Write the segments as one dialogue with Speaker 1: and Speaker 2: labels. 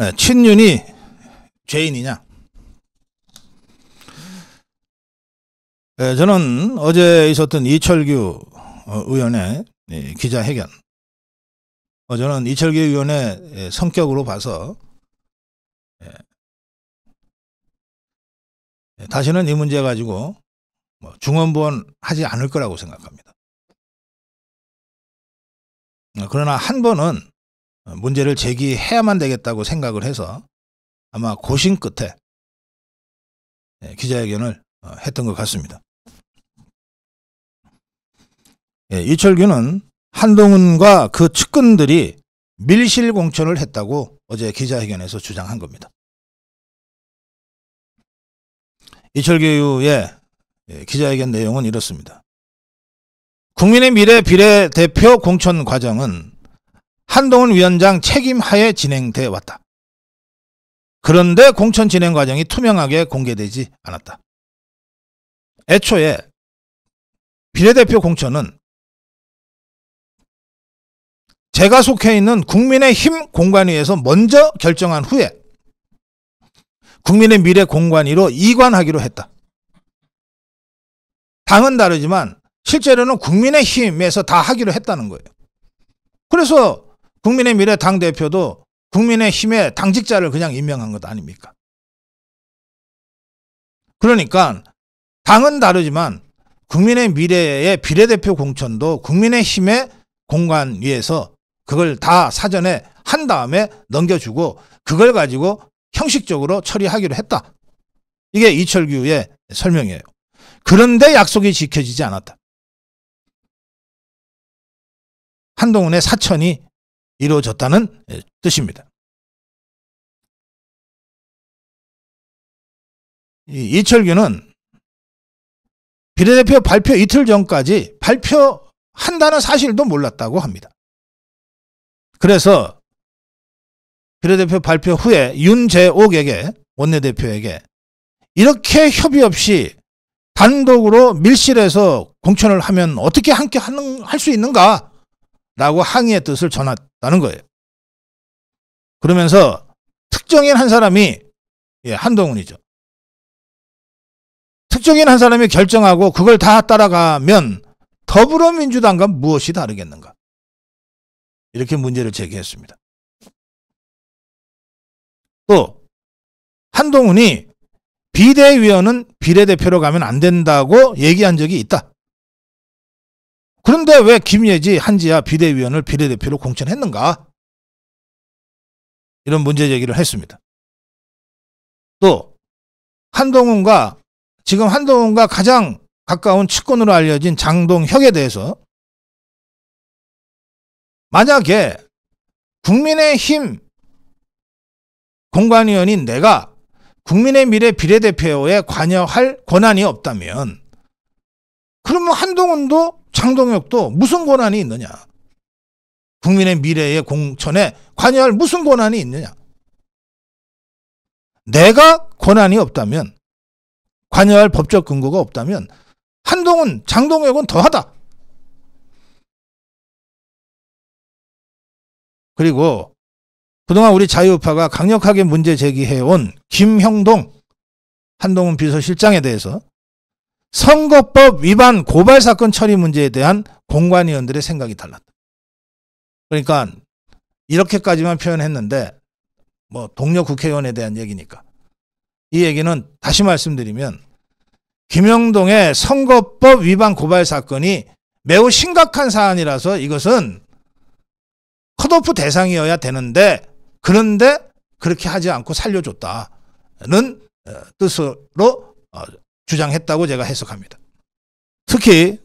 Speaker 1: 친윤이 죄인이냐? 저는 어제 있었던 이철규 의원의 기자회견, 저는 이철규 의원의 성격으로 봐서 다시는 이 문제 가지고 중언부언 하지 않을 거라고 생각합니다. 그러나 한 번은 문제를 제기해야만 되겠다고 생각을 해서 아마 고심 끝에 기자회견을 했던 것 같습니다. 이철규는 한동훈과 그 측근들이 밀실 공천을 했다고 어제 기자회견에서 주장한 겁니다. 이철규의 기자회견 내용은 이렇습니다. 국민의 미래 비례대표 공천 과정은 한동훈 위원장 책임하에 진행돼 왔다. 그런데 공천 진행 과정이 투명하게 공개되지 않았다. 애초에 비례대표 공천은 제가 속해 있는 국민의힘 공관위에서 먼저 결정한 후에 국민의 미래 공관위로 이관하기로 했다. 당은 다르지만 실제로는 국민의힘에서 다 하기로 했다는 거예요. 그래서 국민의 미래 당대표도 국민의힘의 당직자를 그냥 임명한 것 아닙니까? 그러니까 당은 다르지만 국민의 미래의 비례대표 공천도 국민의힘의 공관위에서 그걸 다 사전에 한 다음에 넘겨주고 그걸 가지고 형식적으로 처리하기로 했다. 이게 이철규의 설명이에요. 그런데 약속이 지켜지지 않았다. 한동훈의 사천이 이루어졌다는 뜻입니다. 이철규는 비례대표 발표 이틀 전까지 발표한다는 사실도 몰랐다고 합니다. 그래서 비례대표 발표 후에 윤재옥에게, 원내대표에게 이렇게 협의 없이 단독으로 밀실에서 공천을 하면 어떻게 함께 할 수 있는가? 라고 항의의 뜻을 전했다는 거예요. 그러면서 특정인 한 사람이, 한동훈이죠. 특정인 한 사람이 결정하고 그걸 다 따라가면 더불어민주당과 무엇이 다르겠는가? 이렇게 문제를 제기했습니다. 또 한동훈이 비대위원은 비례대표로 가면 안 된다고 얘기한 적이 있다. 그런데 왜 김예지, 한지아 비대위원을 비례대표로 공천했는가? 이런 문제 제기를 했습니다. 또 지금 한동훈과 가장 가까운 측근으로 알려진 장동혁에 대해서 만약에 국민의힘 공관위원인 내가 국민의 미래 비례대표에 관여할 권한이 없다면 그러면 한동훈도 장동혁도 무슨 권한이 있느냐? 국민의 미래의 공천에 관여할 무슨 권한이 있느냐? 내가 권한이 없다면, 관여할 법적 근거가 없다면 한동훈, 장동혁은 더하다. 그리고 그동안 우리 자유우파가 강력하게 문제 제기해온 김형동 한동훈 비서실장에 대해서 선거법 위반 고발 사건 처리 문제에 대한 공관위원들의 생각이 달랐다. 그러니까 이렇게까지만 표현했는데 동료 국회의원에 대한 얘기니까 이 얘기는 다시 말씀드리면 김형동의 선거법 위반 고발 사건이 매우 심각한 사안이라서 이것은 컷오프 대상이어야 되는데 그런데 그렇게 하지 않고 살려줬다는 뜻으로 주장했다고 제가 해석합니다. 특히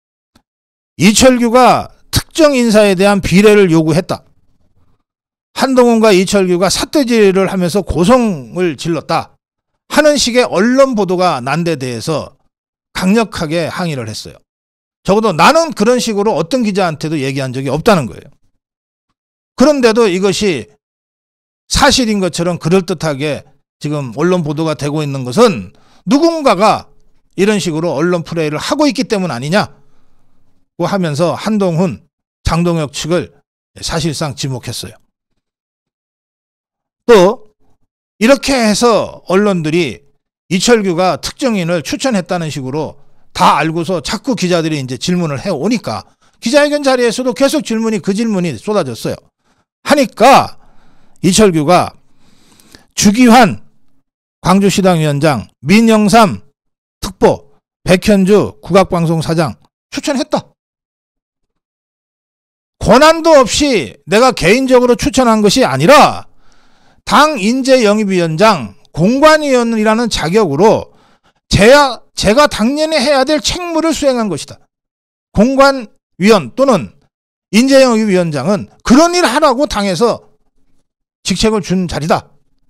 Speaker 1: 이철규가 특정 인사에 대한 비례를 요구했다. 한동훈과 이철규가 삿대질을 하면서 고성을 질렀다 하는 식의 언론 보도가 난 데 대해서 강력하게 항의를 했어요. 적어도 나는 그런 식으로 어떤 기자한테도 얘기한 적이 없다는 거예요. 그런데도 이것이 사실인 것처럼 그럴듯하게 지금 언론 보도가 되고 있는 것은 누군가가 이런 식으로 언론 플레이를 하고 있기 때문 아니냐고 하면서 한동훈, 장동혁 측을 사실상 지목했어요. 또 이렇게 해서 언론들이 이철규가 특정인을 추천했다는 식으로 다 알고서 자꾸 기자들이 이제 질문을 해오니까 기자회견 자리에서도 계속 그 질문이 쏟아졌어요. 하니까 이철규가 주기환 광주시당위원장, 민영삼 특보, 백현주 국악방송사장 추천했다. 권한도 없이 내가 개인적으로 추천한 것이 아니라 당 인재영입위원장 공관위원이라는 자격으로 제가 당연히 해야 될 책무를 수행한 것이다. 공관위원 또는 인재영입위원장은 그런 일 하라고 당에서 직책을 준 자리다.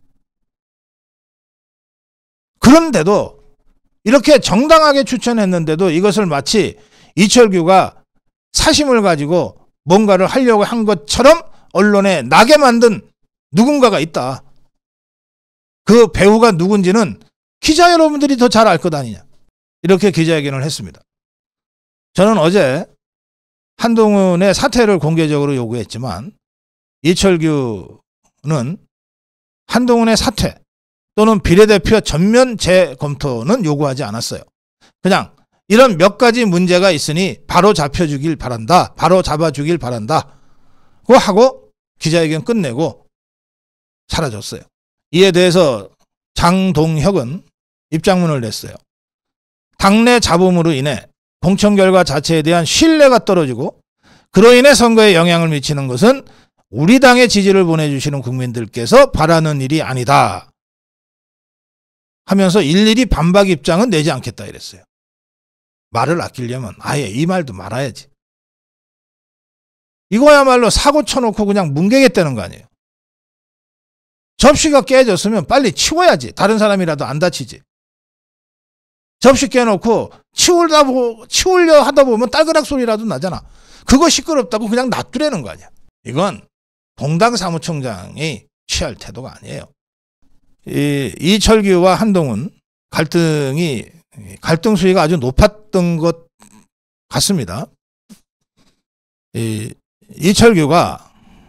Speaker 1: 그런데도 이렇게 정당하게 추천했는데도 이것을 마치 이철규가 사심을 가지고 뭔가를 하려고 한 것처럼 언론에 나게 만든 누군가가 있다. 그 배우가 누군지는 기자 여러분들이 더 잘 알 것 아니냐. 이렇게 기자회견을 했습니다. 저는 어제 한동훈의 사퇴를 공개적으로 요구했지만 이철규는 한동훈의 사퇴 또는 비례대표 전면 재검토는 요구하지 않았어요. 그냥 이런 몇 가지 문제가 있으니 바로 잡혀주길 바란다. 바로 잡아주길 바란다. 그거 하고 기자회견 끝내고 사라졌어요. 이에 대해서 장동혁은 입장문을 냈어요. 당내 잡음으로 인해 공천 결과 자체에 대한 신뢰가 떨어지고 그로 인해 선거에 영향을 미치는 것은 우리 당의 지지를 보내주시는 국민들께서 바라는 일이 아니다. 하면서 일일이 반박 입장은 내지 않겠다 이랬어요. 말을 아끼려면 아예 이 말도 말아야지. 이거야말로 사고 쳐놓고 그냥 뭉개겠다는 거 아니에요. 접시가 깨졌으면 빨리 치워야지. 다른 사람이라도 안 다치지. 접시 깨놓고 치우려 하다 보면 딸그락 소리라도 나잖아. 그거 시끄럽다고 그냥 놔두라는 거 아니야. 이건 봉당 사무총장이 취할 태도가 아니에요. 이철규와 한동훈 갈등 수위가 아주 높았던 것 같습니다. 이철규가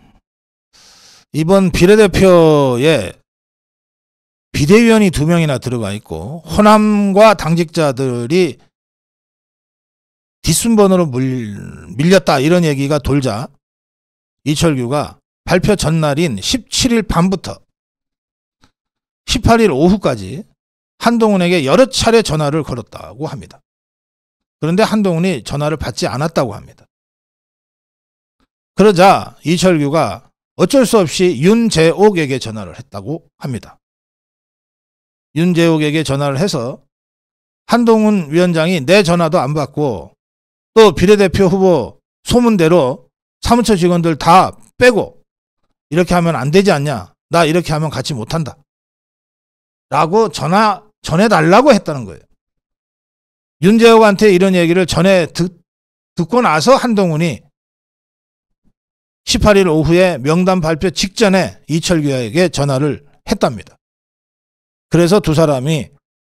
Speaker 1: 이번 비례대표에 비대위원이 2명이나 들어가 있고 호남과 당직자들이 뒷순번으로 밀렸다 이런 얘기가 돌자 이철규가 발표 전날인 17일 밤부터 18일 오후까지 한동훈에게 여러 차례 전화를 걸었다고 합니다. 그런데 한동훈이 전화를 받지 않았다고 합니다. 그러자 이철규가 어쩔 수 없이 윤재옥에게 전화를 했다고 합니다. 윤재옥에게 전화를 해서 한동훈 위원장이 내 전화도 안 받고 또 비례대표 후보 소문대로 사무처 직원들 다 빼고 이렇게 하면 안 되지 않냐. 나 이렇게 하면 같이 못한다. 라고 전해달라고 했다는 거예요. 윤재옥한테 이런 얘기를 듣고 나서 한동훈이 18일 오후에 명단 발표 직전에 이철규에게 전화를 했답니다. 그래서 두 사람이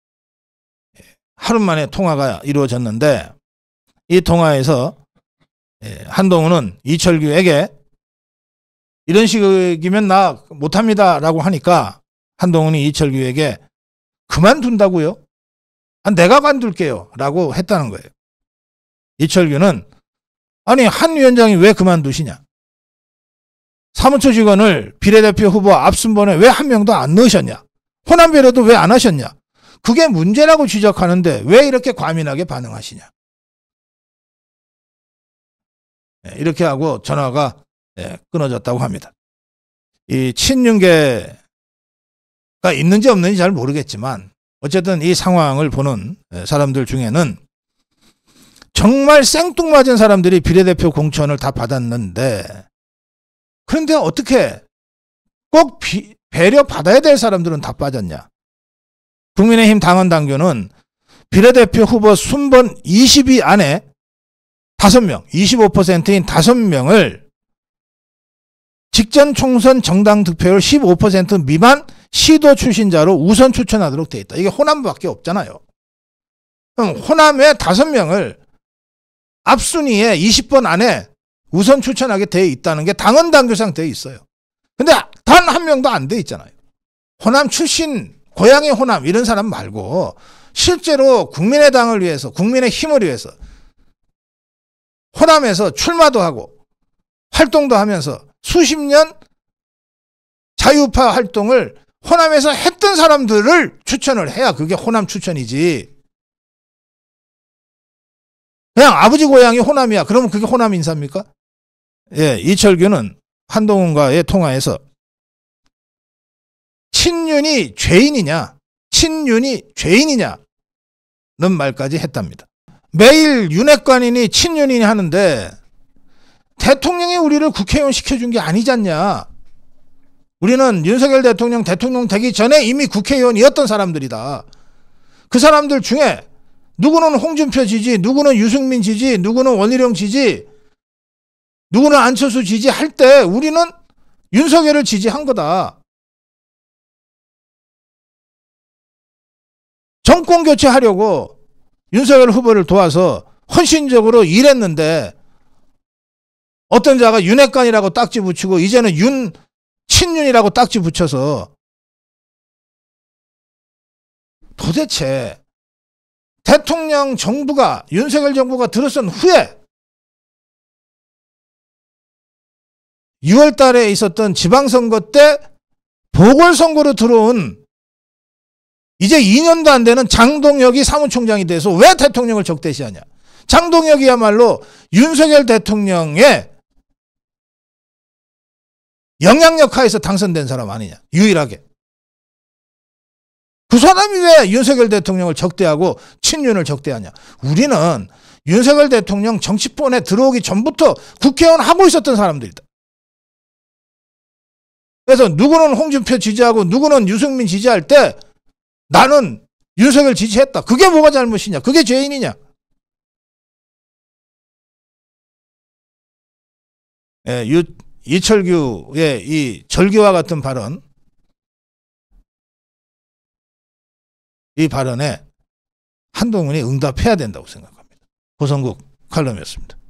Speaker 1: 하루 만에 통화가 이루어졌는데 이 통화에서 한동훈은 이철규에게 이런 식이면 나 못합니다 라고 하니까 한동훈이 이철규에게 그만둔다고요? 내가 관둘게요 라고 했다는 거예요. 이철규는 아니 한 위원장이 왜 그만두시냐? 사무처 직원을 비례대표 후보 앞순번에 왜 한 명도 안 넣으셨냐? 호남 배려도 왜 안 하셨냐? 그게 문제라고 지적하는데 왜 이렇게 과민하게 반응하시냐? 이렇게 하고 전화가 끊어졌다고 합니다. 이 친윤계가 있는지 없는지 잘 모르겠지만 어쨌든 이 상황을 보는 사람들 중에는 정말 생뚱맞은 사람들이 비례대표 공천을 다 받았는데 그런데 어떻게 꼭 배려 받아야 될 사람들은 다 빠졌냐. 국민의힘 당원 당규는 비례대표 후보 순번 20위 안에 5명, 25%인 5명을 직전 총선 정당 득표율 15% 미만 시도 출신자로 우선 추천하도록 돼 있다. 이게 호남밖에 없잖아요. 그럼 호남의 5명을 앞순위에 20번 안에 우선 추천하게 돼 있다는 게 당헌 당규상 돼 있어요. 근데 단 한 명도 안 돼 있잖아요. 호남 출신, 고향이 호남 이런 사람 말고 실제로 국민의당을 위해서, 국민의 힘을 위해서 호남에서 출마도 하고 활동도 하면서 수십 년 자유파 활동을 호남에서 했던 사람들을 추천을 해야 그게 호남 추천이지. 그냥 아버지 고향이 호남이야. 그러면 그게 호남 인사입니까? 예, 이철규는 한동훈과의 통화에서 친윤이 죄인이냐, 친윤이 죄인이냐는 말까지 했답니다. 매일 윤핵관이니 친윤이니 하는데 대통령이 우리를 국회의원 시켜준 게 아니잖냐. 우리는 윤석열 대통령 되기 전에 이미 국회의원이었던 사람들이다. 그 사람들 중에 누구는 홍준표 지지, 누구는 유승민 지지, 누구는 원희룡 지지, 누구는 안철수 지지 할 때 우리는 윤석열을 지지한 거다. 정권 교체하려고 윤석열 후보를 도와서 헌신적으로 일했는데 어떤 자가 윤핵관이라고 딱지 붙이고 이제는 친윤이라고 딱지 붙여서 도대체 대통령 정부가 윤석열 정부가 들어선 후에 6월 달에 있었던 지방선거 때 보궐선거로 들어온 이제 2년도 안 되는 장동혁이 사무총장이 돼서 왜 대통령을 적대시하냐. 장동혁이야말로 윤석열 대통령의 영향력 하에서 당선된 사람 아니냐. 유일하게. 그 사람이 왜 윤석열 대통령을 적대하고 친윤을 적대하냐. 우리는 윤석열 대통령 정치권에 들어오기 전부터 국회의원 하고 있었던 사람들이다. 그래서 누구는 홍준표 지지하고 누구는 유승민 지지할 때 나는 윤석열 지지했다. 그게 뭐가 잘못이냐. 그게 죄인이냐. 예, 이철규의 이 절기와 같은 발언, 이 발언에 한동훈이 응답해야 된다고 생각합니다. 고성국 칼럼이었습니다.